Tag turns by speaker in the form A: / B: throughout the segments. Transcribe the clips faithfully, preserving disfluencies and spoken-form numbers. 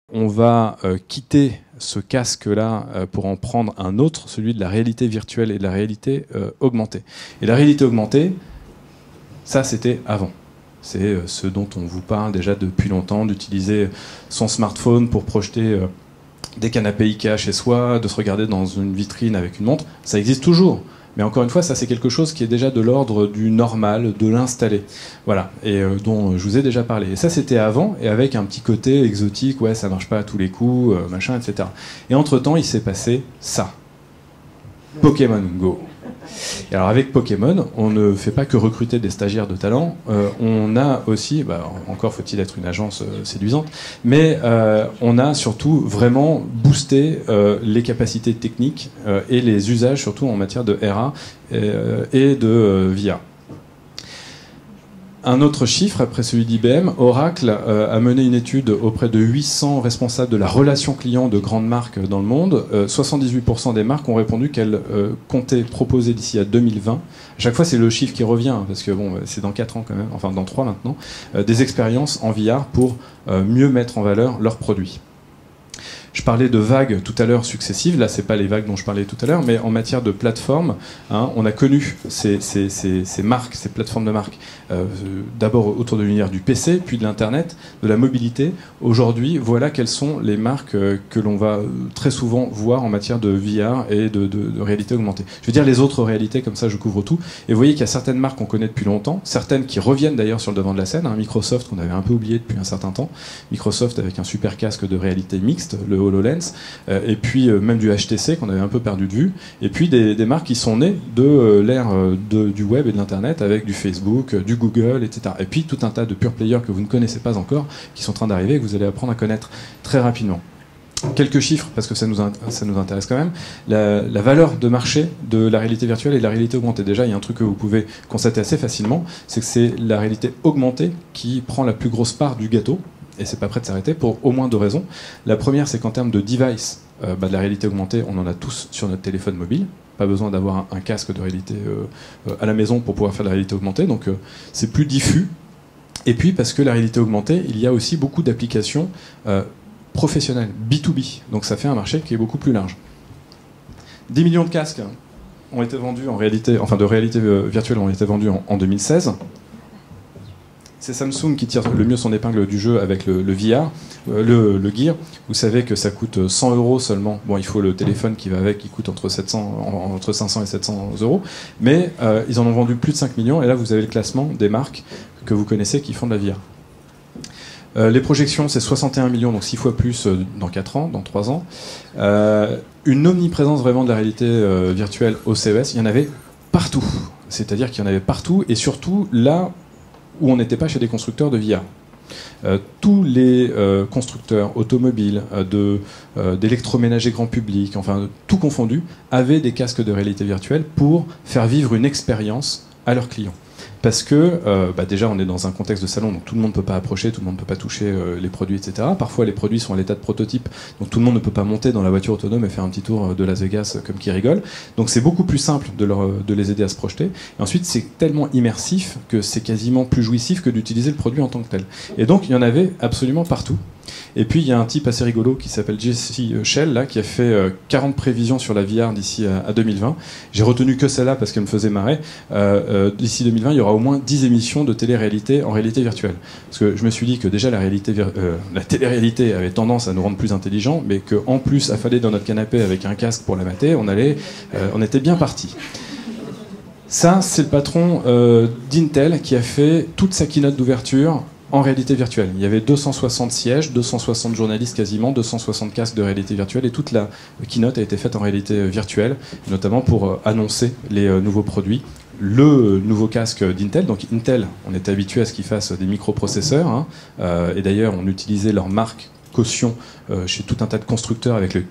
A: On va euh, quitter ce casque-là euh, pour en prendre un autre, celui de la réalité virtuelle et de la réalité euh, augmentée. Et la réalité augmentée, ça c'était avant. C'est euh, ce dont on vous parle déjà depuis longtemps, d'utiliser son smartphone pour projeter euh, des canapés Ikea chez soi, de se regarder dans une vitrine avec une montre. Ça existe toujours. Mais encore une fois, ça c'est quelque chose qui est déjà de l'ordre du normal, de l'installer. Voilà, et euh, dont je vous ai déjà parlé. Et ça c'était avant, et avec un petit côté exotique, ouais, ça marche pas à tous les coups, euh, machin, et cetera. Et entre-temps, il s'est passé ça. Pokémon Go. Et alors avec Pokémon, on ne fait pas que recruter des stagiaires de talent, euh, on a aussi, bah, encore faut-il être une agence euh, séduisante, mais euh, on a surtout vraiment boosté euh, les capacités techniques euh, et les usages, surtout en matière de R A euh, et de euh, V R. Un autre chiffre, après celui d'I B M, Oracle euh, a mené une étude auprès de huit cents responsables de la relation client de grandes marques dans le monde. Euh, soixante-dix-huit pour cent des marques ont répondu qu'elles euh, comptaient proposer d'ici à deux mille vingt, à chaque fois c'est le chiffre qui revient, parce que bon, c'est dans quatre ans quand même, enfin dans trois maintenant, euh, des expériences en V R pour euh, mieux mettre en valeur leurs produits. Je parlais de vagues tout à l'heure successives, là c'est pas les vagues dont je parlais tout à l'heure, mais en matière de plateformes, hein, on a connu ces, ces, ces, ces marques, ces plateformes de marques, euh, d'abord autour de l'univers du P C, puis de l'internet, de la mobilité. Aujourd'hui, voilà quelles sont les marques euh, que l'on va très souvent voir en matière de V R et de, de, de réalité augmentée. Je veux dire les autres réalités, comme ça je couvre tout. Et vous voyez qu'il y a certaines marques qu'on connaît depuis longtemps, certaines qui reviennent d'ailleurs sur le devant de la scène, hein, Microsoft qu'on avait un peu oublié depuis un certain temps, Microsoft avec un super casque de réalité mixte, le HoloLens, euh, et puis euh, même du H T C qu'on avait un peu perdu de vue, et puis des, des marques qui sont nées de euh, l'ère euh, du web et de l'internet avec du Facebook, euh, du Google, et cetera. Et puis tout un tas de pure players que vous ne connaissez pas encore, qui sont en train d'arriver et que vous allez apprendre à connaître très rapidement. Quelques chiffres, parce que ça nous, ça nous intéresse quand même. La, la valeur de marché de la réalité virtuelle et de la réalité augmentée. Déjà, il y a un truc que vous pouvez constater assez facilement, c'est que c'est la réalité augmentée qui prend la plus grosse part du gâteau. Et c'est pas prêt de s'arrêter pour au moins deux raisons. La première, c'est qu'en termes de device, euh, bah, de la réalité augmentée, on en a tous sur notre téléphone mobile. Pas besoin d'avoir un, un casque de réalité euh, euh, à la maison pour pouvoir faire de la réalité augmentée. Donc euh, c'est plus diffus. Et puis parce que la réalité augmentée, il y a aussi beaucoup d'applications euh, professionnelles, B deux B. Donc ça fait un marché qui est beaucoup plus large. dix millions de casques ont été vendus en réalité, enfin de réalité virtuelle ont été vendus en, en deux mille seize. C'est Samsung qui tire le mieux son épingle du jeu avec le, le V R, euh, le, le Gear. Vous savez que ça coûte cent euros seulement. Bon, il faut le téléphone qui va avec, qui coûte entre, sept cents, entre cinq cents et sept cents euros. Mais euh, ils en ont vendu plus de cinq millions. Et là, vous avez le classement des marques que vous connaissez qui font de la V R. Euh, les projections, c'est soixante et un millions, donc six fois plus euh, dans quatre ans, dans trois ans. Euh, une omniprésence vraiment de la réalité euh, virtuelle au C E S, il y en avait partout. C'est-à-dire qu'il y en avait partout, et surtout là où on n'était pas chez des constructeurs de V R. Euh, tous les euh, constructeurs automobiles, euh, de, euh, d'électroménager grand public, enfin tout confondu, avaient des casques de réalité virtuelle pour faire vivre une expérience à leurs clients. Parce que euh, bah déjà on est dans un contexte de salon, donc tout le monde ne peut pas approcher, tout le monde ne peut pas toucher euh, les produits, et cetera. Parfois les produits sont à l'état de prototype, donc tout le monde ne peut pas monter dans la voiture autonome et faire un petit tour de Las Vegas euh, comme qui rigole. Donc c'est beaucoup plus simple de, leur, de les aider à se projeter. Et ensuite c'est tellement immersif que c'est quasiment plus jouissif que d'utiliser le produit en tant que tel. Et donc il y en avait absolument partout. Et puis il y a un type assez rigolo qui s'appelle Jesse Shell là, qui a fait euh, quarante prévisions sur la V R d'ici à, à deux mille vingt. J'ai retenu que celle-là parce qu'elle me faisait marrer. Euh, euh, d'ici deux mille vingt, il y aura au moins dix émissions de télé-réalité en réalité virtuelle. Parce que je me suis dit que déjà la, réalité, euh, la télé-réalité avait tendance à nous rendre plus intelligents, mais qu'en plus, affaler dans notre canapé avec un casque pour la mater, on, allait, euh, on était bien parti. Ça, c'est le patron euh, d'Intel qui a fait toute sa keynote d'ouverture en réalité virtuelle. Il y avait deux cent soixante sièges, deux cent soixante journalistes quasiment, deux cent soixante casques de réalité virtuelle, et toute la keynote a été faite en réalité virtuelle, notamment pour euh, annoncer les euh, nouveaux produits. Le nouveau casque d'Intel, donc Intel, on était habitué à ce qu'ils fassent des microprocesseurs, hein, euh, et d'ailleurs on utilisait leur marque caution euh, chez tout un tas de constructeurs avec le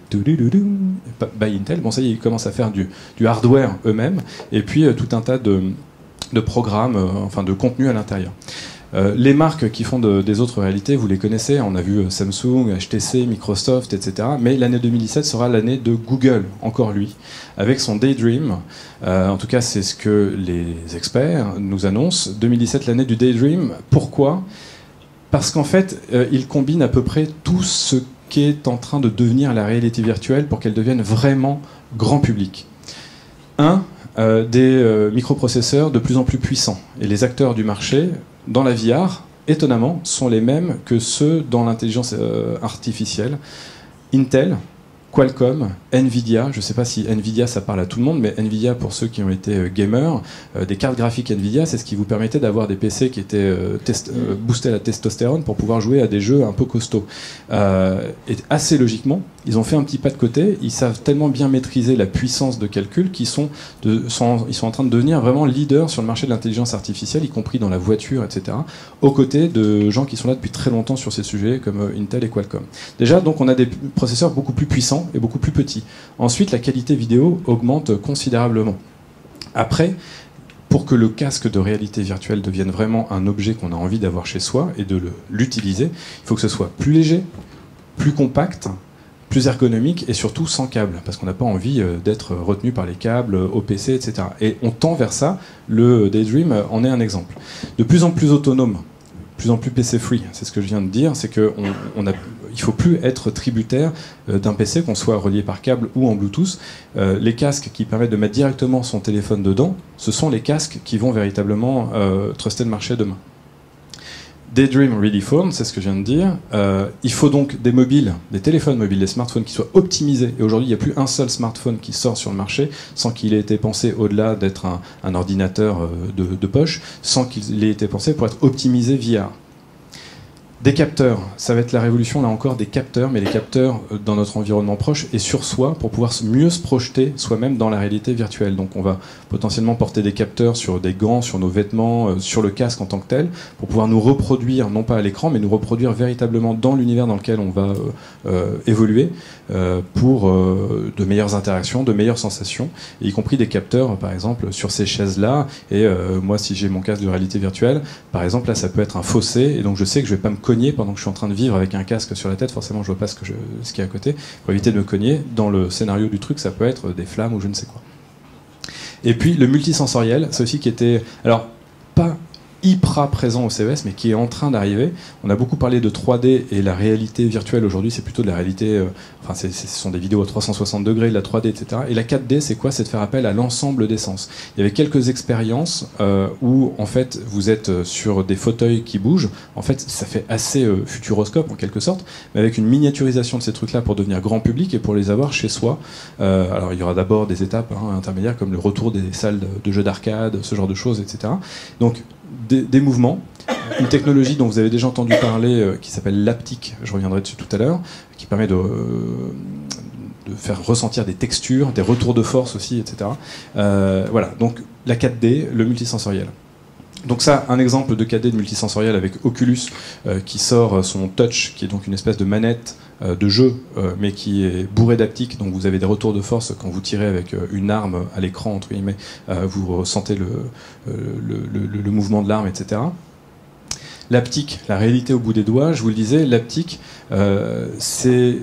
A: by Intel. Bon ça y est, ils commencent à faire du, du hardware eux-mêmes, et puis euh, tout un tas de, de programmes, euh, enfin de contenu à l'intérieur. Euh, les marques qui font de, des autres réalités, vous les connaissez, on a vu euh, Samsung, H T C, Microsoft, et cetera. Mais l'année deux mille dix-sept sera l'année de Google, encore lui, avec son Daydream. Euh, en tout cas, c'est ce que les experts nous annoncent. deux mille dix-sept, l'année du Daydream. Pourquoi ? Parce qu'en fait, euh, il combine à peu près tout ce qu'est en train de devenir la réalité virtuelle pour qu'elle devienne vraiment grand public. Un, euh, des euh, microprocesseurs de plus en plus puissants. Et les acteurs du marché, dans la V R, étonnamment, sont les mêmes que ceux dans l'intelligence euh, artificielle. Intel, Qualcomm, Nvidia, je ne sais pas si Nvidia ça parle à tout le monde, mais Nvidia, pour ceux qui ont été euh, gamers, euh, des cartes graphiques Nvidia, c'est ce qui vous permettait d'avoir des P C qui étaient euh, test, euh, boostés à la testostérone pour pouvoir jouer à des jeux un peu costauds. Euh, et assez logiquement, ils ont fait un petit pas de côté, ils savent tellement bien maîtriser la puissance de calcul qu'ils sont, de, sont, ils sont en train de devenir vraiment leaders sur le marché de l'intelligence artificielle, y compris dans la voiture, et cetera, aux côtés de gens qui sont là depuis très longtemps sur ces sujets, comme euh, Intel et Qualcomm. Déjà, donc, on a des processeurs beaucoup plus puissants et beaucoup plus petits. Ensuite, la qualité vidéo augmente considérablement. Après, pour que le casque de réalité virtuelle devienne vraiment un objet qu'on a envie d'avoir chez soi et de l'utiliser, il faut que ce soit plus léger, plus compact, plus ergonomique et surtout sans câble, parce qu'on n'a pas envie d'être retenu par les câbles, au P C, et cetera. Et on tend vers ça, le Daydream en est un exemple. De plus en plus autonome, de plus en plus P C-free, c'est ce que je viens de dire, c'est qu'il on a, il ne faut plus être tributaire d'un P C, qu'on soit relié par câble ou en Bluetooth. Euh, les casques qui permettent de mettre directement son téléphone dedans, ce sont les casques qui vont véritablement euh, truster le marché demain. Daydream Ready Phone, c'est ce que je viens de dire. Euh, il faut donc des mobiles, des téléphones mobiles, des smartphones qui soient optimisés. Et aujourd'hui, il n'y a plus un seul smartphone qui sort sur le marché sans qu'il ait été pensé au-delà d'être un, un ordinateur de, de poche, sans qu'il ait été pensé pour être optimisé V R. Des capteurs, ça va être la révolution là encore des capteurs, mais les capteurs dans notre environnement proche et sur soi pour pouvoir mieux se projeter soi-même dans la réalité virtuelle. Donc on va potentiellement porter des capteurs sur des gants, sur nos vêtements, sur le casque en tant que tel, pour pouvoir nous reproduire, non pas à l'écran, mais nous reproduire véritablement dans l'univers dans lequel on va euh, évoluer euh, pour euh, de meilleures interactions, de meilleures sensations, y compris des capteurs par exemple sur ces chaises-là. Et euh, moi si j'ai mon casque de réalité virtuelle, par exemple là ça peut être un fossé, et donc je sais que je vais pas me cogner pendant que je suis en train de vivre avec un casque sur la tête, forcément je vois pas ce que je, ce qu'il y a à côté, pour éviter de me cogner. Dans le scénario du truc, ça peut être des flammes ou je ne sais quoi. Et puis le multisensoriel, c'est aussi qui était, alors pas hyper présent au C E S, mais qui est en train d'arriver. On a beaucoup parlé de trois D et la réalité virtuelle aujourd'hui, c'est plutôt de la réalité, euh, enfin c'est, ce sont des vidéos à trois cent soixante degrés, de la trois D, et cetera. Et la quatre D, c'est quoi? C'est de faire appel à l'ensemble des sens. Il y avait quelques expériences euh, où en fait vous êtes sur des fauteuils qui bougent. En fait, ça fait assez euh, futuroscope en quelque sorte, mais avec une miniaturisation de ces trucs-là pour devenir grand public et pour les avoir chez soi. Euh, alors il y aura d'abord des étapes hein, intermédiaires comme le retour des salles de, de jeux d'arcade, ce genre de choses, et cetera. Donc Des, des mouvements, une technologie dont vous avez déjà entendu parler euh, qui s'appelle l'haptique, je reviendrai dessus tout à l'heure, qui permet de, euh, de faire ressentir des textures, des retours de force aussi, et cetera. Euh, voilà, donc la quatre D, le multisensoriel. Donc ça, un exemple de quatre D de multisensoriel avec Oculus euh, qui sort son Touch, qui est donc une espèce de manette euh, de jeu, euh, mais qui est bourrée d'haptique, donc vous avez des retours de force quand vous tirez avec euh, une arme à l'écran, entre guillemets, euh, vous ressentez le, euh, le, le, le mouvement de l'arme, et cetera. L'haptique, la réalité au bout des doigts, je vous le disais, l'haptique, euh, c'est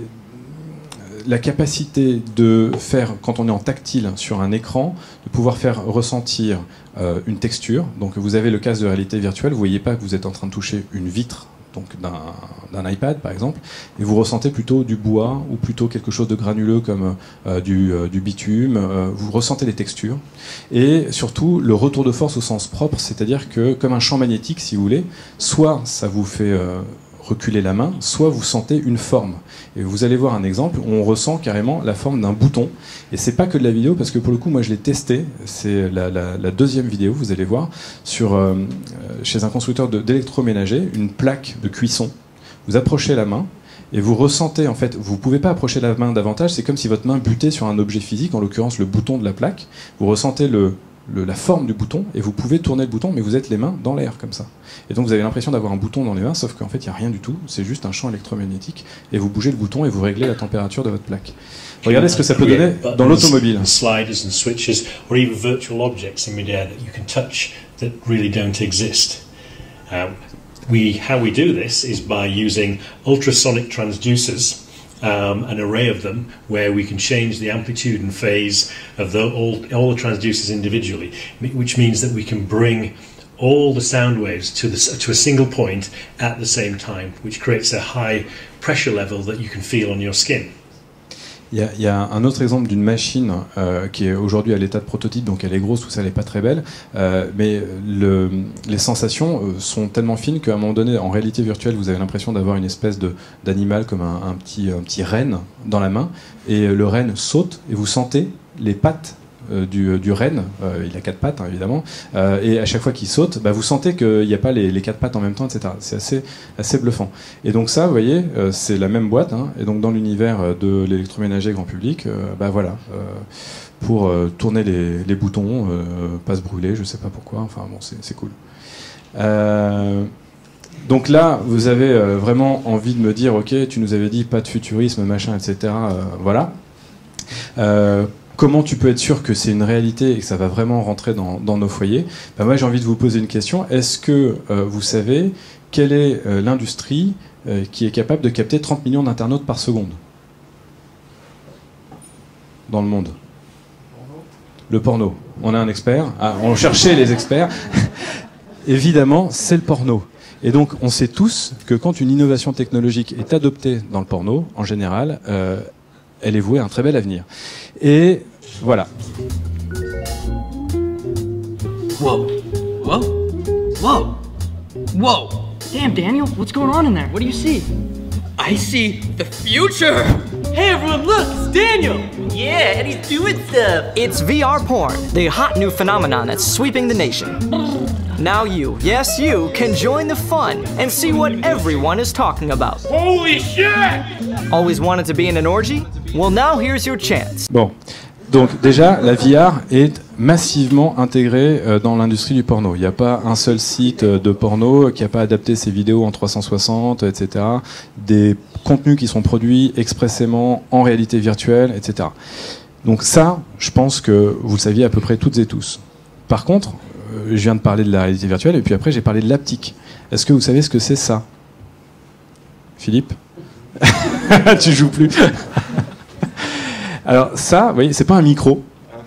A: la capacité de faire, quand on est en tactile sur un écran, de pouvoir faire ressentir euh, une texture. Donc vous avez le casque de réalité virtuelle, vous ne voyez pas que vous êtes en train de toucher une vitre donc d'un, d'un iPad par exemple, et vous ressentez plutôt du bois ou plutôt quelque chose de granuleux comme euh, du, euh, du bitume, euh, vous ressentez les textures. Et surtout le retour de force au sens propre, c'est-à-dire que comme un champ magnétique si vous voulez, soit ça vous fait... Euh, reculer la main, soit vous sentez une forme. Et vous allez voir un exemple où on ressent carrément la forme d'un bouton. Et c'est pas que de la vidéo, parce que pour le coup, moi je l'ai testé, c'est la, la, la deuxième vidéo, vous allez voir, sur, euh, chez un constructeur de, d'électroménager, une plaque de cuisson. Vous approchez la main, et vous ressentez, en fait, vous pouvez pas approcher la main davantage, c'est comme si votre main butait sur un objet physique, en l'occurrence le bouton de la plaque. Vous ressentez le Le, la forme du bouton, et vous pouvez tourner le bouton, mais vous êtes les mains dans l'air, comme ça. Et donc vous avez l'impression d'avoir un bouton dans les mains, sauf qu'en fait il n'y a rien du tout, c'est juste un champ électromagnétique, et vous bougez le bouton et vous réglez la température de votre plaque. Regardez ce que ça peut donner dans l'automobile.
B: Sliders and switches, or even virtual objects in midair that you can touch that really don't exist. Uh, we, how we do this is by using ultrasonic transducers. Um, an array of them where we can change the amplitude and phase of the, all, all the transducers individually, which means that we can bring all the sound waves to, the, to a single point at the same time, which creates a high pressure level that you can feel on your skin.
A: Il y, a, il y a un autre exemple d'une machine euh, qui est aujourd'hui à l'état de prototype, donc elle est grosse, tout ça, elle n'est pas très belle, euh, mais le, les sensations euh, sont tellement fines qu'à un moment donné, en réalité virtuelle, vous avez l'impression d'avoir une espèce de, d'animal comme un, un, petit, un petit renne dans la main, et le renne saute, et vous sentez les pattes Euh, du, du renne, euh, il a quatre pattes hein, évidemment, euh, et à chaque fois qu'il saute, bah, vous sentez qu'il n'y a pas les, les quatre pattes en même temps, et cetera. C'est assez, assez bluffant. Et donc ça, vous voyez, euh, c'est la même boîte, hein, et donc dans l'univers de l'électroménager grand public, euh, bah voilà, euh, pour euh, tourner les, les boutons, euh, pas se brûler, je sais pas pourquoi, enfin bon, c'est, c'est cool. Euh, donc là, vous avez euh, vraiment envie de me dire, ok, tu nous avais dit pas de futurisme, machin, et cetera. Euh, voilà. Euh, Comment tu peux être sûr que c'est une réalité et que ça va vraiment rentrer dans, dans nos foyers? Ben moi, j'ai envie de vous poser une question. Est-ce que euh, vous savez quelle est euh, l'industrie euh, qui est capable de capter trente millions d'internautes par seconde dans le monde? Le porno. On a un expert. Ah, on cherchait les experts. Évidemment, c'est le porno. Et donc, on sait tous que quand une innovation technologique est adoptée dans le porno, en général, euh, elle est vouée à un très bel avenir. Et voilà.
C: Whoa. Whoa. Whoa. Whoa. Damn, Daniel, what's going on in there? What do you see? I see the future. Hey, everyone, look, it's Daniel.
D: Yeah, and he's doing stuff.
E: It's V R porn, the hot new phenomenon that's sweeping the nation. Now you, yes you, can join the fun and see what everyone is talking about.
C: Holy shit!
E: Always wanted to be in an orgy? Well, now here's your chance.
A: Bon, donc déjà, la V R est massivement intégrée euh, dans l'industrie du porno. Il n'y a pas un seul site euh, de porno qui n'a pas adapté ses vidéos en trois cent soixante, et cetera. Des contenus qui sont produits expressément en réalité virtuelle, et cetera. Donc ça, je pense que vous le saviez à peu près toutes et tous. Par contre, euh, je viens de parler de la réalité virtuelle et puis après j'ai parlé de l'haptique. Est-ce que vous savez ce que c'est ça? Philippe? Tu joues plus. Alors ça, vous voyez, c'est pas un micro.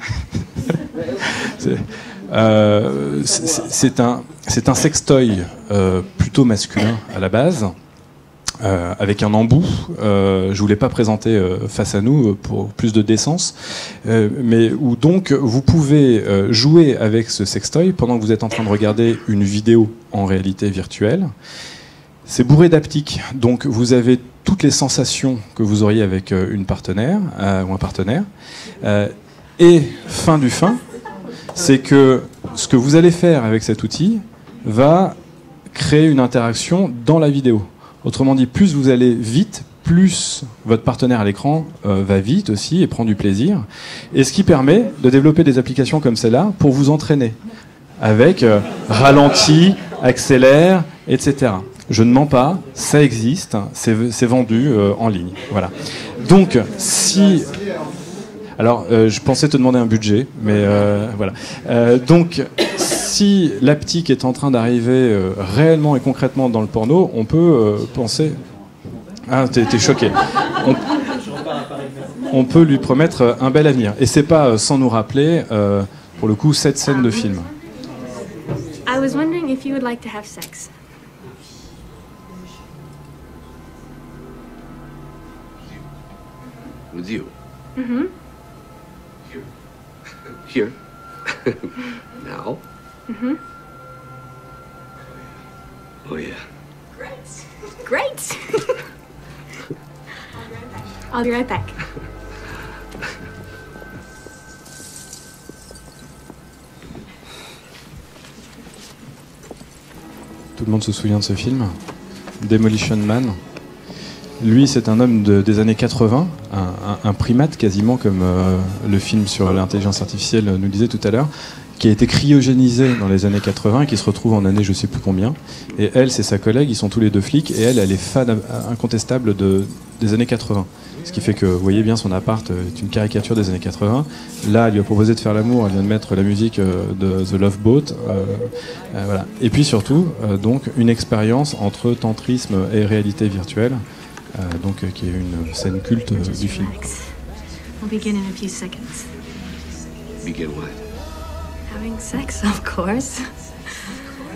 A: c'est, euh, c'est, c'est un, c'est un sextoy euh, plutôt masculin à la base, euh, avec un embout. Euh, je voulais pas présenter euh, face à nous pour plus de décence, euh, mais où donc vous pouvez euh, jouer avec ce sextoy pendant que vous êtes en train de regarder une vidéo en réalité virtuelle. C'est bourré d'haptique, donc vous avez toutes les sensations que vous auriez avec une partenaire euh, ou un partenaire. Euh, et fin du fin, c'est que ce que vous allez faire avec cet outil va créer une interaction dans la vidéo. Autrement dit, plus vous allez vite, plus votre partenaire à l'écran euh, va vite aussi et prend du plaisir. Et ce qui permet de développer des applications comme celle-là pour vous entraîner avec euh, ralenti, accélère, et cetera. Je ne mens pas, ça existe, c'est, c'est vendu euh, en ligne. Voilà. Donc, si... Alors, euh, je pensais te demander un budget, mais euh, voilà. Euh, donc, si l'haptique est en train d'arriver euh, réellement et concrètement dans le porno, on peut euh, penser... Ah, t'es, t'es choqué. On... on peut lui promettre un bel avenir. Et c'est pas euh, sans nous rappeler, euh, pour le coup, cette scène de film.
F: I was wondering if you would like to have sex.
G: With you?
F: Mm-hmm.
G: Here? Now?
F: Mm-hmm.
G: Oh, yeah.
F: Great. Great. I'll be right back.
A: Tout le monde se souvient de ce film, Demolition Man. Lui, c'est un homme de, des années quatre-vingts, un, un, un primate quasiment, comme euh, le film sur l'intelligence artificielle nous le disait tout à l'heure, qui a été cryogénisé dans les années quatre-vingts et qui se retrouve en année je sais plus combien. Et elle, c'est sa collègue, ils sont tous les deux flics, et elle, elle est fan incontestable de, des années quatre-vingts. Ce qui fait que, vous voyez bien, son appart est une caricature des années quatre-vingts. Là, elle lui a proposé de faire l'amour, elle vient de mettre la musique de The Love Boat. Euh, euh, voilà. Et puis surtout, euh, donc, une expérience entre tantrisme et réalité virtuelle. Euh, donc, euh, qui est une scène culte euh, du film.
F: We'll begin in a few seconds.
G: Begin what?
F: Having sex, of course.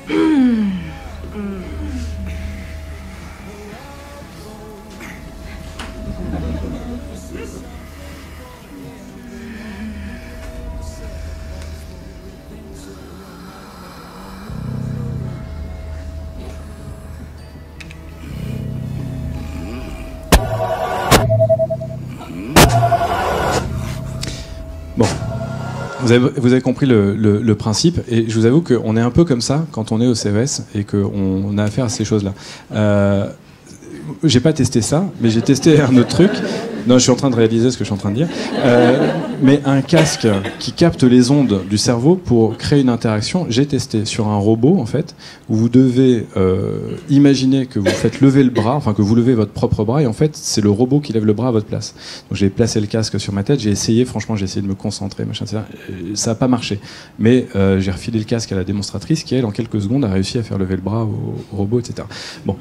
A: Bon, vous avez, vous avez compris le, le, le principe, et je vous avoue qu'on est un peu comme ça quand on est au C E S et qu'on a affaire à ces choses-là. Euh, j'ai pas testé ça, mais j'ai testé un autre truc. Non, je suis en train de réaliser ce que je suis en train de dire. Euh, mais un casque qui capte les ondes du cerveau pour créer une interaction, j'ai testé sur un robot, en fait, où vous devez euh, imaginer que vous faites lever le bras, enfin que vous levez votre propre bras, et en fait, c'est le robot qui lève le bras à votre place. Donc j'ai placé le casque sur ma tête, j'ai essayé, franchement, j'ai essayé de me concentrer, machin, et cetera. Ça n'a pas marché. Mais euh, j'ai refilé le casque à la démonstratrice qui, elle, en quelques secondes, a réussi à faire lever le bras au, au robot, et cetera. Bon.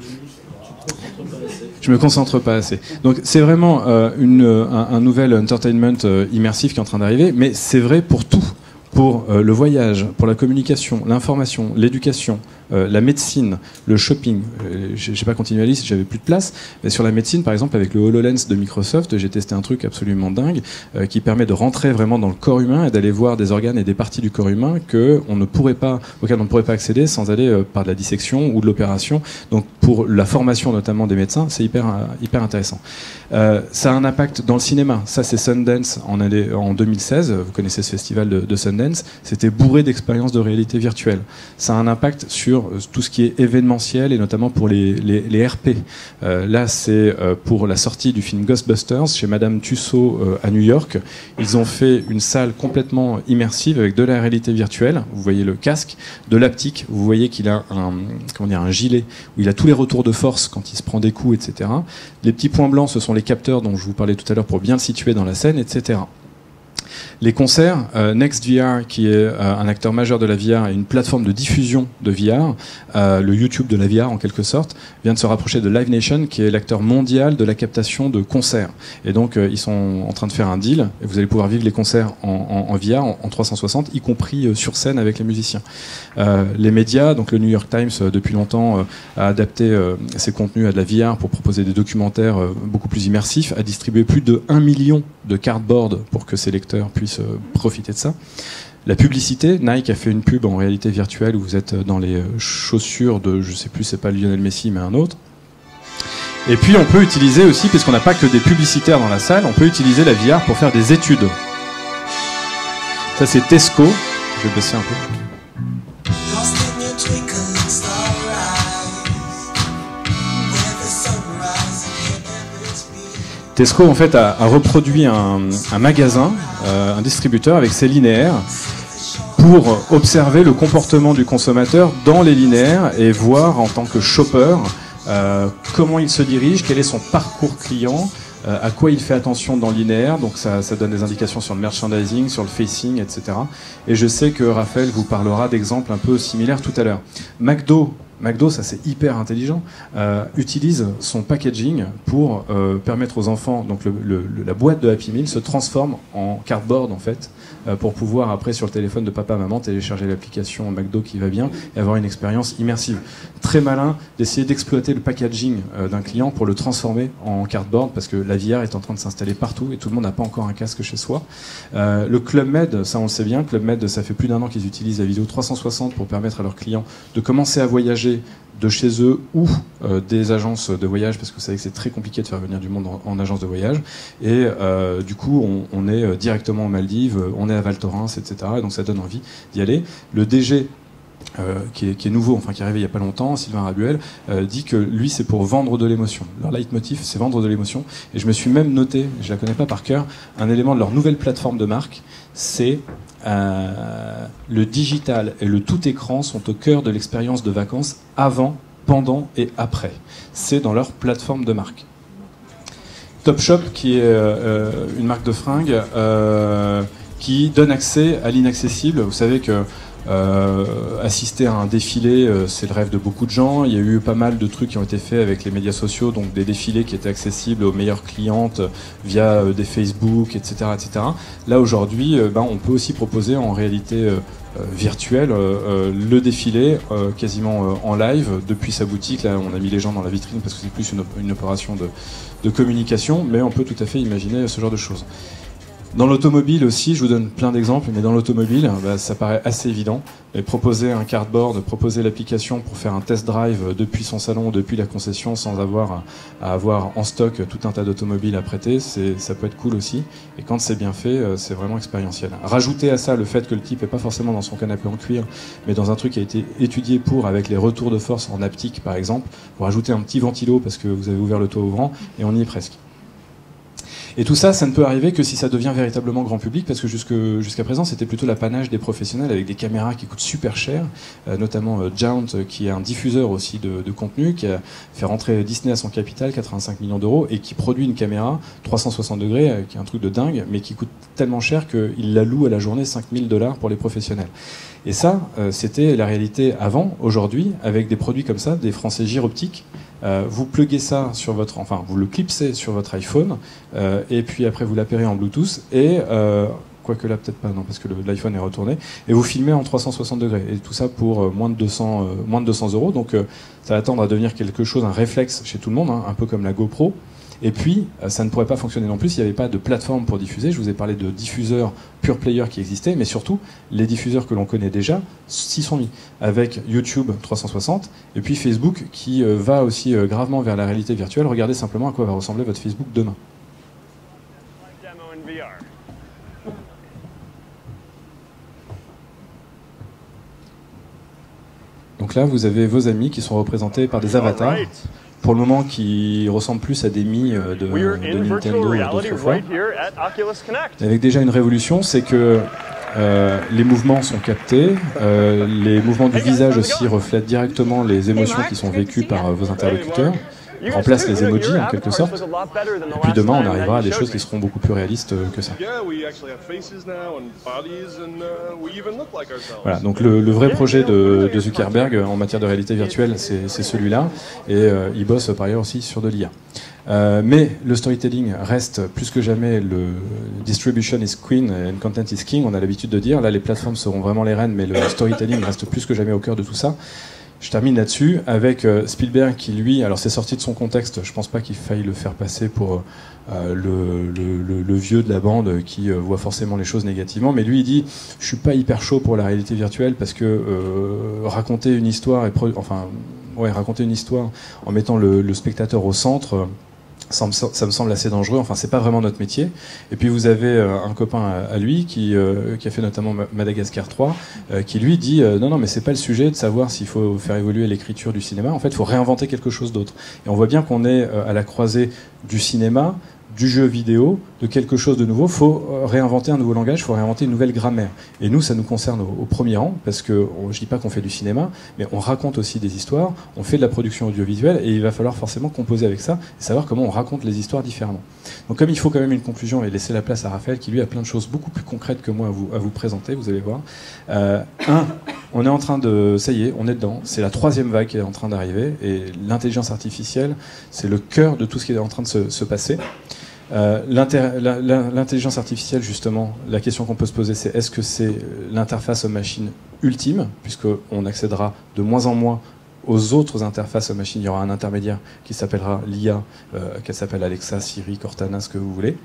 A: Je me concentre pas assez. Donc c'est vraiment euh, une, un, un nouvel entertainment euh, immersif qui est en train d'arriver, mais c'est vrai pour tout. Pour euh, le voyage, pour la communication, l'information, l'éducation, euh, la médecine, le shopping. Euh, je n'ai pas continué la liste, j'avais plus de place. Mais sur la médecine, par exemple, avec le HoloLens de Microsoft, j'ai testé un truc absolument dingue euh, qui permet de rentrer vraiment dans le corps humain et d'aller voir des organes et des parties du corps humain que on ne pourrait pas, auxquelles on ne pourrait pas accéder sans aller euh, par de la dissection ou de l'opération. Donc pour la formation notamment des médecins, c'est hyper, euh, hyper intéressant. Euh, ça a un impact dans le cinéma. Ça, c'est Sundance en, en deux mille seize. Vous connaissez ce festival de, de Sundance. C'était bourré d'expériences de réalité virtuelle. Ça a un impact sur tout ce qui est événementiel et notamment pour les, les, les R P. Euh, là, c'est euh, pour la sortie du film Ghostbusters chez Madame Tussaud euh, à New York. Ils ont fait une salle complètement immersive avec de la réalité virtuelle. Vous voyez le casque, de l'haptique. Vous voyez qu'il a un, comment dire, un gilet où il a tous les retours de force quand il se prend des coups, et cetera. Les petits points blancs, ce sont les capteurs dont je vous parlais tout à l'heure pour bien le situer dans la scène, et cetera. Les concerts, euh, NextVR, qui est euh, un acteur majeur de la V R et une plateforme de diffusion de V R, euh, le YouTube de la V R en quelque sorte, vient de se rapprocher de Live Nation, qui est l'acteur mondial de la captation de concerts. Et donc euh, ils sont en train de faire un deal, et vous allez pouvoir vivre les concerts en, en, en V R, en, en trois cent soixante, y compris euh, sur scène avec les musiciens. Euh, les médias, donc le New York Times, euh, depuis longtemps, euh, a adapté euh, ses contenus à de la V R pour proposer des documentaires euh, beaucoup plus immersifs, a distribué plus de un million de cardboard pour que ses lecteurs puissent euh, profiter de ça. La publicité, Nike a fait une pub en réalité virtuelle où vous êtes dans les chaussures de, je sais plus, c'est pas Lionel Messi mais un autre. Et puis on peut utiliser aussi, puisqu'on n'a pas que des publicitaires dans la salle, on peut utiliser la V R pour faire des études. Ça c'est Tesco, je vais baisser un peu. Tesco en fait a, a reproduit un, un magasin, euh, un distributeur avec ses linéaires pour observer le comportement du consommateur dans les linéaires et voir en tant que shopper euh, comment il se dirige, quel est son parcours client, euh, à quoi il fait attention dans le linéaire. Donc ça, ça donne des indications sur le merchandising, sur le facing, et cetera. Et je sais que Raphaël vous parlera d'exemples un peu similaires tout à l'heure. McDo. McDo, ça c'est hyper intelligent, euh, utilise son packaging pour euh, permettre aux enfants, donc le, le, la boîte de Happy Meal se transforme en cardboard en fait, euh, pour pouvoir après sur le téléphone de papa-maman télécharger l'application McDo qui va bien et avoir une expérience immersive. Très malin d'essayer d'exploiter le packaging euh, d'un client pour le transformer en cardboard parce que la V R est en train de s'installer partout et tout le monde n'a pas encore un casque chez soi. Euh, le Club Med, ça on le sait bien, Club Med ça fait plus d'un an qu'ils utilisent la vidéo trois cent soixante pour permettre à leurs clients de commencer à voyager de chez eux ou euh, des agences de voyage, parce que vous savez que c'est très compliqué de faire venir du monde en, en agence de voyage. Et euh, du coup, on, on est directement aux Maldives, on est à Val Thorens, et cetera. Et donc ça donne envie d'y aller. Le D G, euh, qui, est, qui est nouveau, enfin qui est arrivé il n'y a pas longtemps, Sylvain Rabuel, euh, dit que lui, c'est pour vendre de l'émotion. Leur leitmotiv, c'est vendre de l'émotion. Et je me suis même noté, je la connais pas par cœur, un élément de leur nouvelle plateforme de marque, c'est Euh, le digital et le tout écran sont au cœur de l'expérience de vacances avant, pendant et après. C'est dans leur plateforme de marque. Topshop, qui est euh, une marque de fringues euh, qui donne accès à l'inaccessible. Vous savez que Euh, assister à un défilé, euh, c'est le rêve de beaucoup de gens. Il y a eu pas mal de trucs qui ont été faits avec les médias sociaux, donc des défilés qui étaient accessibles aux meilleures clientes via euh, des Facebook, et cetera, et cetera. Là aujourd'hui, euh, ben, on peut aussi proposer en réalité euh, euh, virtuel, euh, le défilé euh, quasiment euh, en live depuis sa boutique. Là, on a mis les gens dans la vitrine parce que c'est plus une, une opération de, de communication, mais on peut tout à fait imaginer ce genre de choses. Dans l'automobile aussi, je vous donne plein d'exemples, mais dans l'automobile, bah, ça paraît assez évident. Et proposer un cardboard, proposer l'application pour faire un test drive depuis son salon, depuis la concession, sans avoir à avoir en stock tout un tas d'automobiles à prêter, c'est, ça peut être cool aussi. Et quand c'est bien fait, c'est vraiment expérientiel. Rajouter à ça le fait que le type n'est pas forcément dans son canapé en cuir, mais dans un truc qui a été étudié pour, avec les retours de force en haptique par exemple, pour rajouter un petit ventilo parce que vous avez ouvert le toit ouvrant, et on y est presque. Et tout ça, ça ne peut arriver que si ça devient véritablement grand public, parce que jusque, jusqu'à présent, c'était plutôt l'apanage des professionnels avec des caméras qui coûtent super cher, euh, notamment euh, Jaunt, qui est un diffuseur aussi de, de contenu, qui a fait rentrer Disney à son capital, quatre-vingt-cinq millions d'euros, et qui produit une caméra trois cent soixante degrés, euh, qui est un truc de dingue, mais qui coûte tellement cher qu'il la loue à la journée cinq mille dollars pour les professionnels. Et ça, euh, c'était la réalité avant. Aujourd'hui, avec des produits comme ça, des Français gyroptiques, Euh, vous pluguez ça sur votre, enfin vous le clipsez sur votre iPhone, euh, et puis après vous l'appairez en Bluetooth, et euh, quoique là peut-être pas, non, parce que le, l'iPhone est retourné, et vous filmez en trois cent soixante degrés, et tout ça pour euh, moins de deux cents, euh, moins de deux cents euros, donc euh, ça va tendre à devenir quelque chose, un réflexe chez tout le monde, hein, un peu comme la GoPro. Et puis, ça ne pourrait pas fonctionner non plus s'il n'y avait pas de plateforme pour diffuser. Je vous ai parlé de diffuseurs pure player qui existaient, mais surtout, les diffuseurs que l'on connaît déjà s'y sont mis, avec YouTube trois cent soixante, et puis Facebook qui euh, va aussi euh, gravement vers la réalité virtuelle. Regardez simplement à quoi va ressembler votre Facebook demain. Donc là, vous avez vos amis qui sont représentés par des avatars. Pour le moment, qui ressemblent plus à des Mi de, de Nintendo d'autrefois. Avec déjà une révolution, c'est que euh, les mouvements sont captés, euh, les mouvements du visage aussi reflètent directement les émotions qui sont vécues par euh, vos interlocuteurs, remplacent les emojis en quelque sorte. Et puis demain, on arrivera à des choses qui seront beaucoup plus réalistes que ça. Voilà, donc le, le vrai projet de, de Zuckerberg en matière de réalité virtuelle, c'est, c'est celui-là, et euh, il bosse par ailleurs aussi sur de l'I A. Euh, mais le storytelling reste plus que jamais le distribution is queen and content is king, on a l'habitude de dire. Là, les plateformes seront vraiment les reines, mais le storytelling reste plus que jamais au cœur de tout ça. Je termine là-dessus avec euh, Spielberg qui, lui, alors c'est sorti de son contexte, je pense pas qu'il faille le faire passer pour euh, le, le, le, le vieux de la bande qui euh, voit forcément les choses négativement, mais lui il dit je suis pas hyper chaud pour la réalité virtuelle parce que euh, raconter une histoire, et pro- enfin, ouais, raconter une histoire en mettant le, le spectateur au centre, euh, Ça me, ça me semble assez dangereux, enfin c'est pas vraiment notre métier. Et puis vous avez euh, un copain à, à lui qui, euh, qui a fait notamment Madagascar trois, euh, qui lui dit euh, non non mais c'est pas le sujet de savoir s'il faut faire évoluer l'écriture du cinéma, en fait il faut réinventer quelque chose d'autre. Et on voit bien qu'on est euh, à la croisée du cinéma, du jeu vidéo, de quelque chose de nouveau. Il faut réinventer un nouveau langage, il faut réinventer une nouvelle grammaire. Et nous, ça nous concerne au, au premier rang, parce que on, je dis pas qu'on fait du cinéma, mais on raconte aussi des histoires, on fait de la production audiovisuelle, et il va falloir forcément composer avec ça, et savoir comment on raconte les histoires différemment. Donc comme il faut quand même une conclusion, et laisser la place à Raphaël, qui lui a plein de choses beaucoup plus concrètes que moi à vous, à vous présenter, vous allez voir. Euh, un, on est en train de... Ça y est, on est dedans. C'est la troisième vague qui est en train d'arriver, et l'intelligence artificielle, c'est le cœur de tout ce qui est en train de se, se passer. Euh, l'intelligence artificielle, justement, la question qu'on peut se poser, c'est est-ce que c'est l'interface homme-machine ultime, puisqu'on accédera de moins en moins aux autres interfaces homme-machine. Il y aura un intermédiaire qui s'appellera l'I A, euh, qui s'appelle Alexa, Siri, Cortana, ce que vous voulez.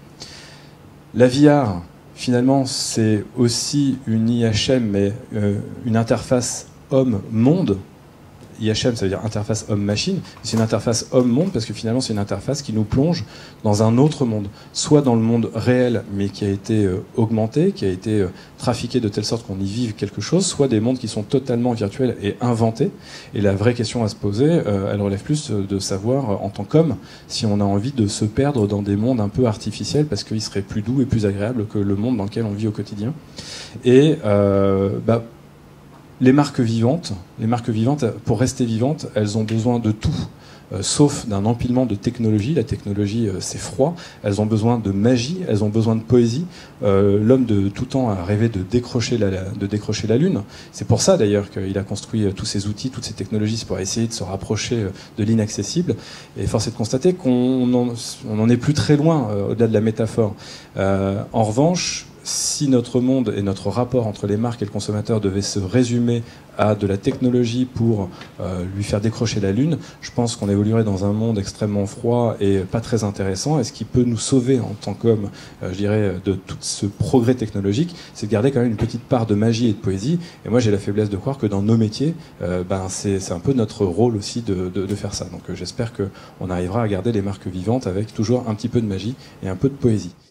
A: La V R, finalement, c'est aussi une I H M, mais euh, une interface homme-monde. I H M, ça veut dire interface homme-machine. C'est une interface homme-monde parce que finalement, c'est une interface qui nous plonge dans un autre monde. Soit dans le monde réel, mais qui a été euh, augmenté, qui a été euh, trafiqué de telle sorte qu'on y vive quelque chose, soit des mondes qui sont totalement virtuels et inventés. Et la vraie question à se poser, euh, elle relève plus de savoir, euh, en tant qu'homme, si on a envie de se perdre dans des mondes un peu artificiels parce qu'ils seraient plus doux et plus agréables que le monde dans lequel on vit au quotidien. Et euh, bah, les marques vivantes, les marques vivantes, pour rester vivantes, elles ont besoin de tout, euh, sauf d'un empilement de technologie. La technologie, euh, c'est froid. Elles ont besoin de magie, elles ont besoin de poésie. Euh, l'homme de tout temps a rêvé de décrocher la, de décrocher la Lune. C'est pour ça, d'ailleurs, qu'il a construit euh, tous ces outils, toutes ces technologies, c'est pour essayer de se rapprocher euh, de l'inaccessible. Et force est de constater qu'on n'en on en est plus très loin, euh, au-delà de la métaphore. Euh, en revanche, si notre monde et notre rapport entre les marques et le consommateur devait se résumer à de la technologie pour euh, lui faire décrocher la lune, je pense qu'on évoluerait dans un monde extrêmement froid et pas très intéressant. Et ce qui peut nous sauver en tant qu'hommes, euh, je dirais, de tout ce progrès technologique, c'est de garder quand même une petite part de magie et de poésie. Et moi, j'ai la faiblesse de croire que dans nos métiers, euh, ben, c'est, c'est un peu notre rôle aussi de, de, de faire ça. Donc euh, j'espère qu'on arrivera à garder les marques vivantes avec toujours un petit peu de magie et un peu de poésie.